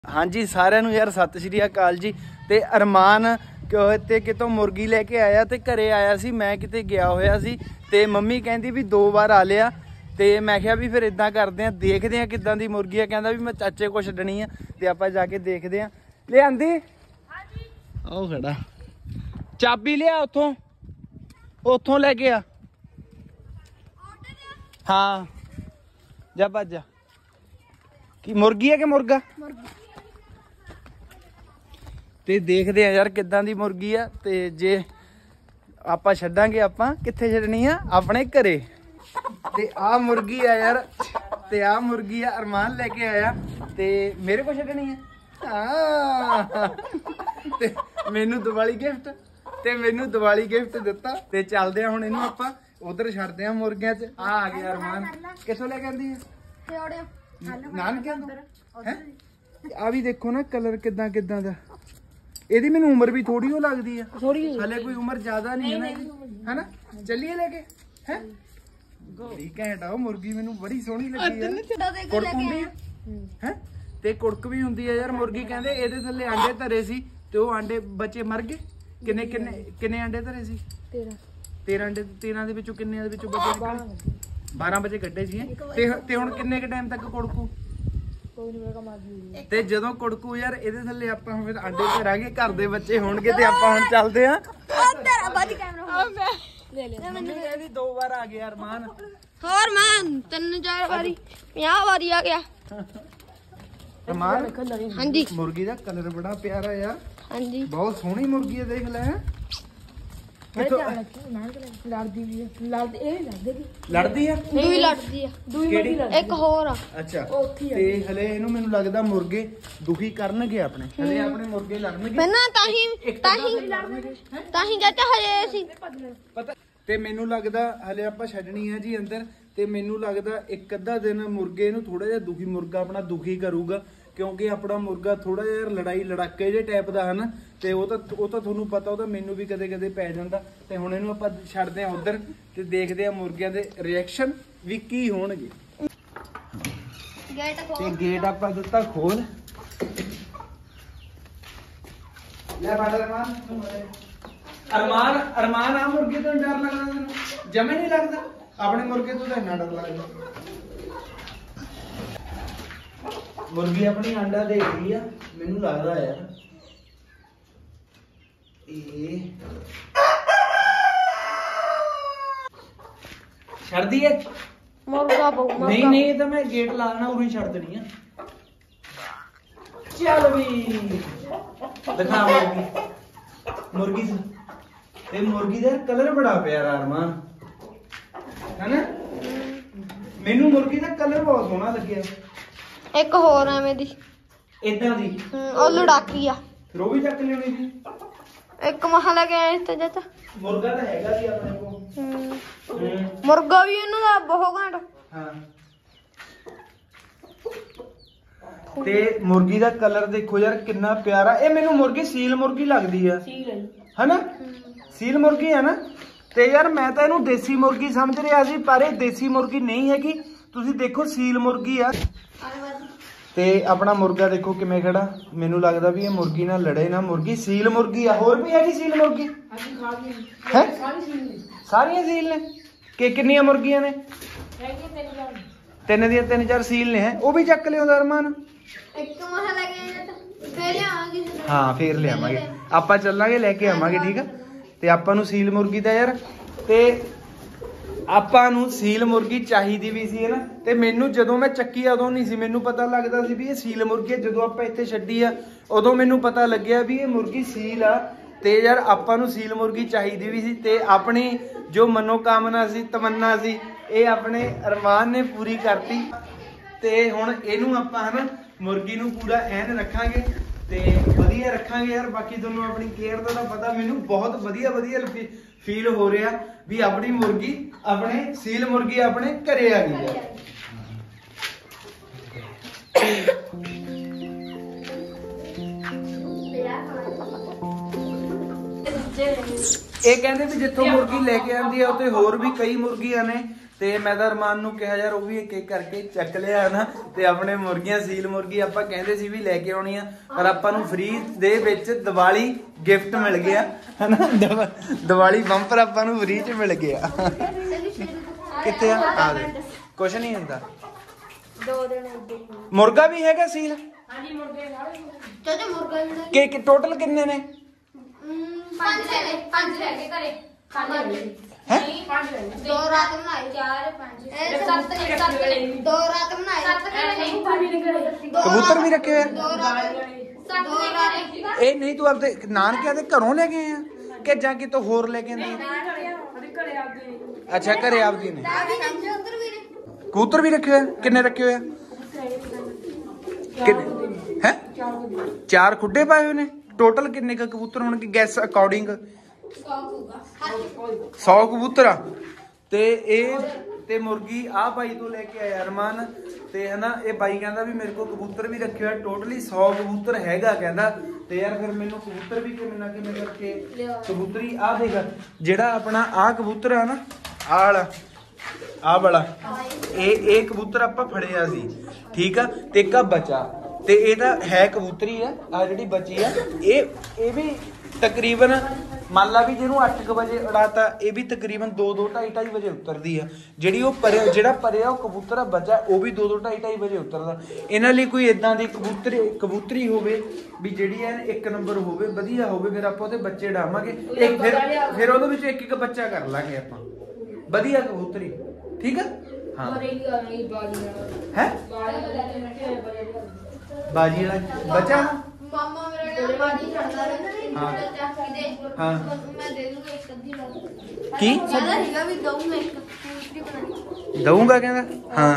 हाँ जी सारिਆਂ ਨੂੰ यार सत श्री अकाल जी। ते अरमान ते कितों मुर्गी लैके आया ते घरे आया सी, मैं किते गया होया सी ते मम्मी कहती भी 2 बार आ लिया। ते मैं क्या भी फिर इदा करते हैं, देखते हैं किदां दी मुर्गी है। कहता भी मैं चाचे को छड्डनी है ते आपां जाके देखते हैं। ले आंदी ओ खड़ा चाबी लिया उथों लैके आ। हाँ जा भज जा। की मुर्गी है कि मुर्गा? ते देखते हैं यार किदां दी मुर्गी आ। ते जे आपां छड्डांगे आपां कित्थे छड्डनी आ? अपने घरे। ते आ मुर्गी है यार, ते आ मुर्गी है अरमान लेके आया ते मेरे को छड्डनी है। ते मैनू दिवाली गिफ्ट ते मैनू दिवाली गिफ्ट दिता। ते चलदे हुण इहनूं आपां उधर छड्डदे आ मुर्गियां च। आ गया अरमान, कित्थों लेके आंदी है? नानके है। आ भी देखो ना कलर किदां किदां दा। ਇਹਦੀ ਮੈਨੂੰ उम्र भी थोड़ी हो लगती है, हाले कोई उम्र ज्यादा नहीं है ना, है ना। चलिए लेके है बड़ी घैंट आ मुर्गी, मैनू बड़ी सोहनी लगी है। कुड़क हुंदी है ते कुड़क भी हुंदी है यार मुर्गी। कहंदे ਇਹਦੇ ਥੱਲੇ ਆਂਡੇ ਧਰੇ ਸੀ ਤੇ ਉਹ ਆਂਡੇ ਬੱਚੇ ਮਰ ਗਏ। ਕਿੰਨੇ ਕਿੰਨੇ ਕਿੰਨੇ ਆਂਡੇ ਧਰੇ ਸੀ? 13 ਆਂਡੇ। 13 ਦੇ ਵਿੱਚੋਂ ਕਿੰਨੇ ਦੇ ਵਿੱਚੋਂ ਬੱਚੇ ਨਿਕਲੇ? 12 ਬੱਚੇ ਕੱਢੇ ਸੀ ਤੇ ਹੁਣ ਕਿੰਨੇ ਕ ਟਾਈਮ ਤੱਕ ਕੁੜਕੂ? ਤੇ ਜਦੋਂ ਕੁੜਕੂ ਯਾਰ ਇਹਦੇ ਥੱਲੇ ਆਪਾਂ ਫਿਰ ਆਂਡੇ ਧਰਾਂਗੇ, ਘਰ ਦੇ ਬੱਚੇ ਹੋਣਗੇ ਤੇ ਆਪਾਂ ਹੁਣ ਚੱਲਦੇ ਆ। ਤੇਰਾ ਬਾਜੀ ਕੈਮਰਾ ਲੈ ਲੈ। ਮੰਮੀ ਕਹਿੰਦੀ 2 ਵਾਰ ਆ ਗਿਆ ਅਰਮਾਨ। ਹੋਰ ਮੈਂ 3-4 ਵਾਰੀ 50 ਵਾਰੀ ਆ ਗਿਆ ਅਰਮਾਨ। ਹਾਂਜੀ ਮੁਰਗੀ ਦਾ ਕਲਰ ਬੜਾ ਪਿਆਰਾ ਯਾਰ। ਹਾਂਜੀ ਬਹੁਤ ਸੋਹਣੀ ਮੁਰਗੀ ਹੈ, ਦੇਖ ਲੈ। ਲੜਦੀ ਆ ਦੂਈ ਲੜਦੀ ਆ। ਇੱਕ ਹੋਰ ਆ। ਅੱਛਾ ਤੇ ਹਲੇ ਇਹਨੂੰ ਮੈਨੂੰ ਲੱਗਦਾ ਮੁਰਗੇ ਦੁਖੀ ਕਰਨਗੇ ਆਪਣੇ। ਹਲੇ ਆਪਣੇ ਮੁਰਗੇ ਲੜਨਗੇ ਪਹਿਲਾਂ ਤਾਂ ਹੀ ਚਾਚਾ ਹਜੇ ਸੀ ਪਤਾ। ਤੇ ਮੈਨੂੰ ਲੱਗਦਾ ਹਲੇ ਆਪਾਂ ਛੱਡਣੀ ਹੈ ਜੀ ਅੰਦਰ। ਤੇ ਮੈਨੂੰ ਲੱਗਦਾ ਇੱਕ ਅੱਧਾ ਦਿਨ ਮੁਰਗੇ ਨੂੰ ਥੋੜਾ ਜਿਹਾ ਦੁਖੀ, ਮੁਰਗਾ ਆਪਣਾ ਦੁਖੀ ਕਰੂਗਾ ਕਿਉਂਕਿ ਆਪਣਾ ਮੁਰਗਾ ਥੋੜਾ ਜਿਹਾ ਲੜਾਈ ਲੜਾਕੇ ਜਿਹੇ ਟਾਈਪ ਦਾ ਹਨ। ਤੇ ਉਹ ਤਾਂ ਤੁਹਾਨੂੰ ਪਤਾ, ਉਹ ਤਾਂ ਮੈਨੂੰ ਵੀ ਕਦੇ ਕਦੇ ਪੈ ਜਾਂਦਾ। ਤੇ ਹੁਣ ਇਹਨੂੰ ਆਪਾਂ ਛੱਡਦੇ ਆ ਉਧਰ ਤੇ ਦੇਖਦੇ ਆ ਮੁਰਗਿਆਂ ਦੇ ਰਿਐਕਸ਼ਨ ਵੀ ਕੀ ਹੋਣਗੇ। ਤੇ ਗੇਟ ਆਪਾਂ ਦਿੱਤਾ ਖੋਲ। ਲੈ ਬਾਹਰ ਅਰਮਾਨ। ਅਰਮਾਨ ਆ ਮੁਰਗੇ ਤੋਂ ਡਰ ਲੱਗਦਾ ਤੈਨੂੰ? ਜਮੇ ਨਹੀਂ ਲੱਗਦਾ? ਆਪਣੇ ਮੁਰਗੇ ਤੋਂ ਤਾਂ ਇੰਨਾ ਡਰ ਲੱਗਦਾ। मुर्गी अपनी अंडा दे रही है, मैनू लग रहा यार छड़ दी है। नहीं नहीं तो मैं गेट लाना उरी छड़ देनी है। चल भी दिखा मुर्गी ते मुर्गी का कलर बड़ा प्यारा अरमान है ना। मैनू मुर्गी का कलर बहुत सोहना लगे। एक होर एवें दी इदां दी ओ लड़ाकी आ, फिर भी चक लेनी थी। एक महा लगे आए थे चाचा। मुर्गा तो हैगा सी अपने को। मुर्गा भी इन्हां दा बहुत घंट। हां ते मुर्गी दा कलर देखो यार कितना प्यारा। ए मैनू मुर्गी सील मुर्गी लगदी है, है ना। सील मुर्गी है ना। ते यार मैं तो इहनू देसी मुर्गी समझ रहा सी, पर ये देसी मुर्गी नहीं हैगी। तुसीं देखो सील मुर्गी आ। ते अपना मुर्गा देखो किवें खड़ा। मैनू लगदा भी ये मुर्गी ना लड़े ना। मुर्गी सील मुर्गी आ। होर भी हैगी सील मुर्गी है? सारियां सील ने कि किन्नियां मुर्गियां ने? 3 सील ने है। वो भी चक लिया अरमान। हाँ फिर ले आवांगे आपां, चलांगे लेके आवांगे ठीक है। ते आपां नूं सील मुर्गी दा यार ते ਆਪਾਂ ਨੂੰ ਸੀਲ ਮੁਰਗੀ ਚਾਹੀਦੀ ਵੀ ਸੀ ਨਾ। ਤੇ ਮੈਨੂੰ ਜਦੋਂ ਮੈਂ ਚੱਕੀ ਉਦੋਂ ਨਹੀਂ ਸੀ ਮੈਨੂੰ ਪਤਾ ਲੱਗਦਾ ਸੀ ਵੀ ਇਹ ਸੀਲ ਮੁਰਗੀ ਹੈ। ਜਦੋਂ ਆਪਾਂ ਇੱਥੇ ਛੱਡੀ ਆ ਉਦੋਂ ਮੈਨੂੰ ਪਤਾ ਲੱਗਿਆ ਵੀ ਇਹ ਮੁਰਗੀ ਸੀਲ ਆ। ਤੇ ਯਾਰ ਆਪਾਂ ਨੂੰ ਸੀਲ ਮੁਰਗੀ ਚਾਹੀਦੀ ਵੀ ਸੀ ਤੇ ਆਪਣੀ ਜੋ ਮਨੋਕਾਮਨਾ ਸੀ, ਤਮੰਨਾ ਸੀ, ਇਹ ਆਪਣੇ ਅਰਮਾਨ ਨੇ ਪੂਰੀ ਕਰਤੀ। ਤੇ ਹੁਣ ਇਹਨੂੰ ਆਪਾਂ ਹਨਾ ਮੁਰਗੀ ਨੂੰ ਪੂਰਾ ਐਨ ਰੱਖਾਂਗੇ ਤੇ ਵਧੀਆ ਰੱਖਾਂਗੇ ਯਾਰ। ਬਾਕੀ ਤੁਹਾਨੂੰ ਆਪਣੀ ਕੇਅਰ ਦਾ ਤਾਂ ਪਤਾ। ਮੈਨੂੰ ਬਹੁਤ ਵਧੀਆ फील हो रहा भी अपनी मुर्गी अपने सील मुर्गी अपने घरे आ गई है। ये कहते भी जिथों मुर्गी लेके आंदी है उत्थे होर भी कई मुर्गियां ने ਤੇ ਮੈਂ ਤਾਂ ਅਰਮਾਨ ਨੂੰ ਕਿਹਾ ਯਾਰ ਉਹ ਵੀ ਇੱਕ ਇੱਕ ਕਰਕੇ ਚੱਕ ਲਿਆ ਨਾ ਤੇ ਆਪਣੇ ਮੁਰਗੀਆਂ ਸੀਲ ਮੁਰਗੀ ਆਪਾਂ ਕਹਿੰਦੇ ਸੀ ਵੀ ਲੈ ਕੇ ਆਉਣੀ ਆ ਪਰ ਆਪਾਂ ਨੂੰ ਫ੍ਰੀ ਦੇ ਵਿੱਚ ਦੀਵਾਲੀ ਗਿਫਟ ਮਿਲ ਗਿਆ ਹਨਾ ਦੀਵਾਲੀ ਬੰਪਰ ਆਪਾਂ ਨੂੰ ਫ੍ਰੀ ਚ ਮਿਲ ਗਿਆ ਕਿੱਥੇ ਆ ਦੇ ਕੁਛ ਨਹੀਂ ਹੁੰਦਾ 2 ਦਿਨ ਮੁਰਗਾ ਵੀ ਹੈਗਾ ਸੀਲ ਹਾਂਜੀ ਮੁਰਗੇ ਚਾਚਾ ਮੁਰਗਾ ਕਿ ਟੋਟਲ ਕਿੰਨੇ ਨੇ 5 ਹੈਗੇ ਘਰੇ ਹੈ 2 ਰਾਤ ਬਣਾਏ 4 5 7 2 ਰਾਤ ਬਣਾਏ 7 ਕਬੂਤਰ ਵੀ ਰੱਖੇ ਹੋਏ 2 ਰਾਤ ਇਹ ਨਹੀਂ ਤੂੰ ਆਪਦੇ ਨਾਨਕਿਆਂ ਦੇ ਘਰੋਂ ਲੈ ਗਏ ਆ ਕਿ ਜਾਂ ਕਿਤੋਂ ਹੋਰ ਲੈ ਕੇ ਆਂਦੀ ਅੱਛਾ ਘਰੇ ਆਪਦੀ ਨੇ ਕਬੂਤਰ ਵੀ ਰੱਖੇ ਹੋਏ ਕਿੰਨੇ ਰੱਖੇ ਹੋਏ ਹੈ 4 ਖੁੱਡੇ ਪਾਏ ਹੋਏ ਨੇ ਟੋਟਲ ਕਿੰਨੇ ਕ ਕਬੂਤਰ ਹੋਣਗੇ ਗੈਸ ਅਕੋਰਡਿੰਗ 100 ਕਬੂਤਰ ਆ ਤੇ ਇਹ ਤੇ ਮੁਰਗੀ ਆ ਭਾਈ ਤੋਂ ਲੈ ਕੇ ਆਇਆ ਅਰਮਾਨ ਤੇ ਹਨਾ ਇਹ ਬਾਈ ਕਹਿੰਦਾ ਵੀ ਮੇਰੇ ਕੋਲ ਕਬੂਤਰ ਵੀ ਰੱਖੇ ਹੋਏ ਟੋਟਲੀ 100 ਕਬੂਤਰ ਹੈਗਾ ਕਹਿੰਦਾ ਤੇ ਯਾਰ ਫਿਰ ਮੈਨੂੰ ਕਬੂਤਰ ਵੀ ਕਿਵੇਂ ਨਾ ਕਿਵੇਂ ਕਰਕੇ ਕਬੂਤਰੀ ਆ ਦੇਖ ਜਿਹੜਾ ਆਪਣਾ ਆ ਕਬੂਤਰ ਆ ਨਾ ਆ ਵਾਲਾ ਇਹ ਕਬੂਤਰ ਆਪਾਂ ਫੜਿਆ ਸੀ ਠੀਕ ਆ ਤੇ ਇੱਕ ਆ ਬਚਾ ਤੇ ਇਹ ਤਾਂ ਹੈ ਕਬੂਤਰੀ ਆ ਜਿਹੜੀ ਬਚੀ ਆ ਇਹ ਵੀ ਤਕਰੀਬਨ ਮੰਨ ਲਾ ਵੀ ਜਿਹਨੂੰ 8 ਵਜੇ ਉਡਾਤਾ ਇਹ ਵੀ ਤਕਰੀਬਨ 2-2-2:30 ਵਜੇ ਉਤਰਦੀ ਆ ਜਿਹੜੀ ਉਹ ਜਿਹੜਾ ਪਰਿਆ ਉਹ ਕਬੂਤਰ ਆ ਬਚਾ ਉਹ ਵੀ 2-2-2:30 ਵਜੇ ਉਤਰਦਾ ਇਹਨਾਂ ਲਈ ਕੋਈ ਇਦਾਂ ਦੀ ਕਬੂਤਰੀ ਹੋਵੇ ਵੀ ਜਿਹੜੀ ਐ 1 ਨੰਬਰ ਹੋਵੇ ਵਧੀਆ ਹੋਵੇ ਫਿਰ ਆਪਾਂ ਉਹਦੇ ਬੱਚੇ ਡਾਵਾਂਗੇ ਫਿਰ ਉਹਦੇ ਵਿੱਚ ਇੱਕ ਬੱਚਾ ਕਰ ਲਾਂਗੇ ਆਪਾਂ ਵਧੀਆ ਕਬੂਤਰੀ ਠੀਕ ਆ ਹਾਂ ਹੈ ਬਾਜੀ ਵਾਲਾ ਬੱਚਾ ਮਾਮਾ ਮੇਰਾ ਬਾਜੀ ਛੱਡਦਾ ਰਹਿੰਦਾ ਹਾਂ ਮੈਂ ਦੇ ਦੂੰਗਾ ਇੱਕ ਅੱਧੀ ਵਾਰ ਕੀ ਕਹਿੰਦਾ ਹੈਗਾ ਵੀ ਦਊਂਗਾ ਇੱਕ ਕਬੂਤਰੀ ਬਣਾਣੀ ਦਊਂਗਾ ਕਹਿੰਦਾ ਹਾਂ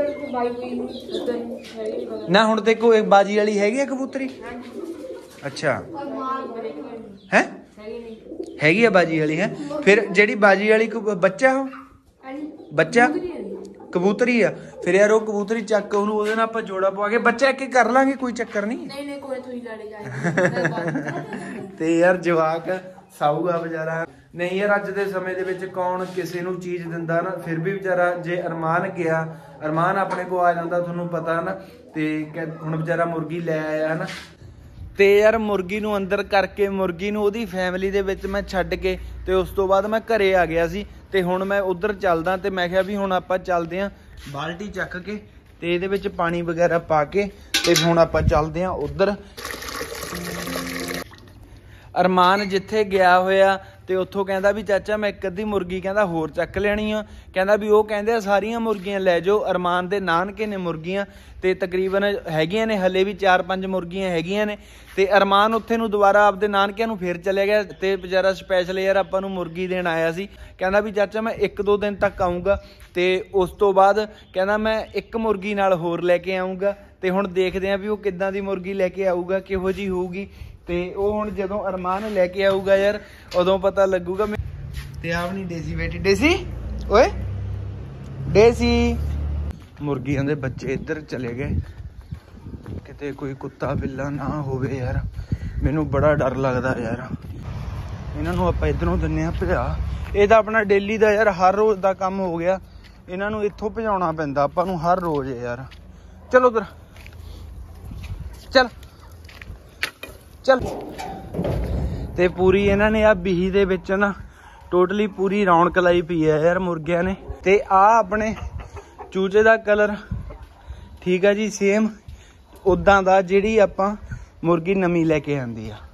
ਨਾ ਹੁਣ ਤੇ ਕੋਈ ਬਾਜੀ ਵਾਲੀ ਹੈਗੀ ਆ ਕਬੂਤਰੀ ਅੱਛਾ ਹੈ ਹੈਗੀ ਆ ਬਾਜੀ ਵਾਲੀ ਹੈ ਫਿਰ ਜਿਹੜੀ ਬਾਜੀ ਵਾਲੀ ਬੱਚਾ ਉਹ ਬੱਚਾ ਕਬੂਤਰੀ ਆ ਫਿਰ ਯਾਰ ਉਹ ਕਬੂਤਰੀ ਚੱਕ ਉਹਨੂੰ ਉਹਦੇ ਨਾਲ ਆਪਾਂ ਜੋੜਾ ਪਵਾ ਕੇ ਬੱਚਾ ਇੱਕ ਕਰ ਲਾਂਗੇ ਕੋਈ ਚੱਕਰ ਨਹੀਂ ਕੋਈ ਤੁਸੀਂ ਲੜੇ ਜਾਏ ਤੇ ਯਾਰ ਜਵਾਕ ਸਾਊਗਾ ਵਿਚਾਰਾ ਨਹੀਂ ਯਾਰ ਅੱਜ ਦੇ ਸਮੇਂ ਦੇ ਵਿੱਚ ਕੌਣ ਕਿਸੇ ਨੂੰ ਚੀਜ਼ ਦਿੰਦਾ ਨਾ ਫਿਰ ਵੀ ਵਿਚਾਰਾ ਜੇ ਅਰਮਾਨ ਗਿਆ ਅਰਮਾਨ ਆਪਣੇ ਕੋਲ ਆ ਜਾਂਦਾ ਤੁਹਾਨੂੰ ਪਤਾ ਨਾ ਤੇ ਹੁਣ ਵਿਚਾਰਾ ਮੁਰਗੀ ਲੈ ਆਇਆ ਹਨਾ ਤੇ ਯਾਰ ਮੁਰਗੀ ਨੂੰ ਅੰਦਰ ਕਰਕੇ ਮੁਰਗੀ ਨੂੰ ਉਹਦੀ ਫੈਮਿਲੀ ਦੇ ਵਿੱਚ ਮੈਂ ਛੱਡ ਕੇ ਤੇ ਉਸ ਤੋਂ ਬਾਅਦ ਮੈਂ ਘਰੇ ਆ ਗਿਆ ਸੀ ਤੇ ਹੁਣ ਮੈਂ ਉਧਰ ਚੱਲਦਾ ਤੇ ਮੈਂ ਕਿਹਾ ਵੀ ਹੁਣ ਆਪਾਂ ਚੱਲਦੇ ਆਂ ਬਾਲਟੀ ਚੱਕ ਕੇ ਤੇ ਇਹਦੇ ਵਿੱਚ ਪਾਣੀ ਵਗੈਰਾ ਪਾ ਕੇ ਤੇ ਹੁਣ ਆਪਾਂ ਚੱਲਦੇ ਆਂ ਉਧਰ ਅਰਮਾਨ ਜਿੱਥੇ ਗਿਆ ਹੋਇਆ ਤੇ ਉੱਥੋਂ ਕਹਿੰਦਾ ਵੀ ਚਾਚਾ ਮੈਂ ਇੱਕ ਅੱਧੀ ਮੁਰਗੀ ਕਹਿੰਦਾ ਹੋਰ ਚੱਕ ਲੈਣੀ ਆ ਕਹਿੰਦਾ ਵੀ ਉਹ ਕਹਿੰਦੇ ਆ ਸਾਰੀਆਂ ਮੁਰਗੀਆਂ ਲੈ ਜਾਓ ਅਰਮਾਨ ਦੇ ਨਾਨਕੇ ਨੇ ਮੁਰਗੀਆਂ ਤੇ ਤਕਰੀਬਨ ਹੈਗੀਆਂ ਨੇ ਹਲੇ ਵੀ 4-5 ਮੁਰਗੀਆਂ ਹੈਗੀਆਂ ਨੇ ਤੇ ਅਰਮਾਨ ਉੱਥੇ ਨੂੰ ਦੁਬਾਰਾ ਆਪਦੇ ਨਾਨਕਿਆਂ ਨੂੰ ਫੇਰ ਚਲੇ ਗਿਆ ਤੇ ਵਿਚਾਰਾ ਸਪੈਸ਼ਲ ਯਾਰ ਆਪਾਂ ਨੂੰ ਮੁਰਗੀ ਦੇਣ ਆਇਆ ਸੀ ਕਹਿੰਦਾ ਵੀ ਚਾਚਾ ਮੈਂ 1-2 ਦਿਨ ਤੱਕ ਆਊਂਗਾ ਤੇ ਉਸ ਤੋਂ ਬਾਅਦ ਕਹਿੰਦਾ ਮੈਂ ਇੱਕ ਮੁਰਗੀ ਨਾਲ ਹੋਰ ਲੈ ਕੇ ਆਊਂਗਾ ਤੇ ਹੁਣ ਦੇਖਦੇ ਆਂ ਵੀ ਉਹ ਕਿੱਦਾਂ ਦੀ ਮੁਰਗੀ ਲੈ ਕੇ ਆਊਗਾ ਕਿਹੋ ਜਿਹੀ ਹੋਊਗੀ ਤੇ ਉਹ ਹੁਣ ਜਦੋਂ ਅਰਮਾਨ ਲੈ ਕੇ ਆਊਗਾ ਯਾਰ ਉਦੋਂ ਪਤਾ ਲੱਗੂਗਾ ਤੇ ਆਪ ਨਹੀਂ ਡੇਸੀ ਬੇਟੀ ਡੇਸੀ ਓਏ ਡੇਸੀ ਮੁਰਗੀਆਂ ਦੇ ਬੱਚੇ ਇੱਧਰ ਚਲੇ ਗਏ ਕਿਤੇ ਕੋਈ ਕੁੱਤਾ ਬਿੱਲਾ ਨਾ ਹੋਵੇ ਯਾਰ ਮੈਨੂੰ ਬੜਾ ਡਰ ਲੱਗਦਾ ਯਾਰ ਇਹਨਾਂ ਨੂੰ ਆਪਾਂ ਇੱਧਰੋਂ ਦਿੰਨੇ ਆ ਭਜਾ ਇਹ ਤਾਂ ਆਪਣਾ ਡੇਲੀ ਦਾ ਯਾਰ ਹਰ ਰੋਜ਼ ਦਾ ਕੰਮ ਹੋ ਗਿਆ ਇਹਨਾਂ ਨੂੰ ਇੱਥੋਂ ਭਜਾਉਣਾ ਪੈਂਦਾ ਆਪਾਂ ਨੂੰ ਹਰ ਰੋਜ਼ ਯਾਰ ਚਲੋ ਉਧਰ ਚੱਲ ਤੇ ਪੂਰੀ ਇਹਨਾਂ ਨੇ ਆ ਬੀਹੀ ਦੇ ਵਿੱਚ ਨਾ ਟੋਟਲੀ ਪੂਰੀ ਰੌਣਕ ਲਾਈ ਪਈ ਹੈ ਯਾਰ ਮੁਰਗਿਆਂ ਨੇ ਤੇ ਆ ਆਪਣੇ ਚੂਚੇ ਦਾ ਕਲਰ ਠੀਕ ਆ ਜੀ ਸੇਮ ਉਦਾਂ ਦਾ ਜਿਹੜੀ ਆਪਾਂ ਮੁਰਗੀ ਨਵੀਂ ਲੈ ਕੇ ਆਂਦੀ ਆ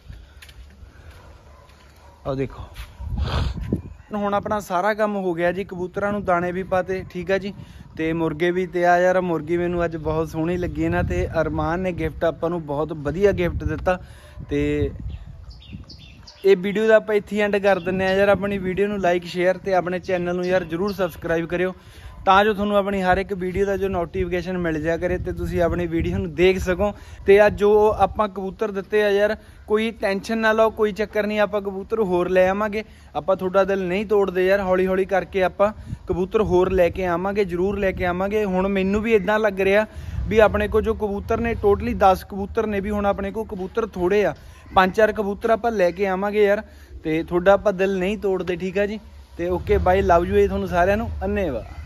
ਆਹ ਦੇਖੋ ਹੁਣ ਆਪਣਾ ਸਾਰਾ ਕੰਮ ਹੋ ਗਿਆ ਜੀ ਕਬੂਤਰਾਂ ਨੂੰ ਦਾਣੇ ਵੀ ਪਾਤੇ ਠੀਕ ਆ ਜੀ ਤੇ ਮੁਰਗੇ ਵੀ ਤੇ ਆ ਯਾਰ ਮੁਰਗੀ ਮੈਨੂੰ ਅੱਜ ਬਹੁਤ ਸੋਹਣੀ ਲੱਗੀ ਨਾ ਤੇ ਅਰਮਾਨ ਨੇ ਗਿਫਟ ਆਪਾਂ ਨੂੰ ਬਹੁਤ ਵਧੀਆ ਗਿਫਟ ਦਿੱਤਾ ਤੇ ਇਹ ਵੀਡੀਓ ਦਾ ਆਪਾਂ ਇੱਥੇ ਐਂਡ ਕਰ ਦਿੰਨੇ ਆ ਯਾਰ ਆਪਣੀ ਵੀਡੀਓ ਨੂੰ ਲਾਈਕ ਸ਼ੇਅਰ ਤੇ ਆਪਣੇ ਚੈਨਲ ਨੂੰ ਯਾਰ ਜਰੂਰ ਸਬਸਕ੍ਰਾਈਬ ਕਰਿਓ ਤਾਂ ਜੋ ਤੁਹਾਨੂੰ ਆਪਣੀ ਹਰ ਇੱਕ ਵੀਡੀਓ ਦਾ ਜੋ ਨੋਟੀਫਿਕੇਸ਼ਨ ਮਿਲ ਜਾ ਕਰੇ ਤੇ ਤੁਸੀਂ ਆਪਣੀ ਵੀਡੀਓ ਨੂੰ ਦੇਖ ਸਕੋ ਤੇ ਅੱਜ ਜੋ ਆਪਾਂ ਕਬੂਤਰ ਦਿੱਤੇ ਆ ਯਾਰ ਕੋਈ ਟੈਨਸ਼ਨ ਨਾ ਲਓ ਕੋਈ ਚੱਕਰ ਨਹੀਂ ਆਪਾਂ ਕਬੂਤਰ ਹੋਰ ਲੈ ਆਵਾਂਗੇ ਆਪਾਂ ਤੁਹਾਡਾ ਦਿਲ ਨਹੀਂ ਤੋੜਦੇ ਯਾਰ ਹੌਲੀ ਹੌਲੀ ਕਰਕੇ ਆਪਾਂ ਕਬੂਤਰ ਹੋਰ ਲੈ ਕੇ ਆਵਾਂਗੇ ਜਰੂਰ ਲੈ ਕੇ ਆਵਾਂਗੇ ਹੁਣ ਮੈਨੂੰ ਵੀ ਇਦਾਂ ਲੱਗ ਰਿਹਾ ਵੀ ਆਪਣੇ ਕੋਲ ਜੋ ਕਬੂਤਰ ਨੇ ਟੋਟਲੀ 10 ਕਬੂਤਰ ਨੇ ਵੀ ਹੁਣ ਆਪਣੇ ਕੋਲ ਕਬੂਤਰ ਥੋੜੇ ਆ 5-4 ਕਬੂਤਰ ਆਪਾਂ ਲੈ ਕੇ ਆਵਾਂਗੇ ਯਾਰ ਤੇ ਤੁਹਾਡਾ ਆਪਾਂ ਦਿਲ ਨਹੀਂ ਤੋੜਦੇ ਠੀਕ ਆ ਜੀ ਤੇ ਓਕੇ ਬਾਈ, ਲਵ ਯੂ ਤੁਹਾਨੂੰ ਸਾਰਿਆਂ ਨੂੰ, ਅੰਨੇਵਾ।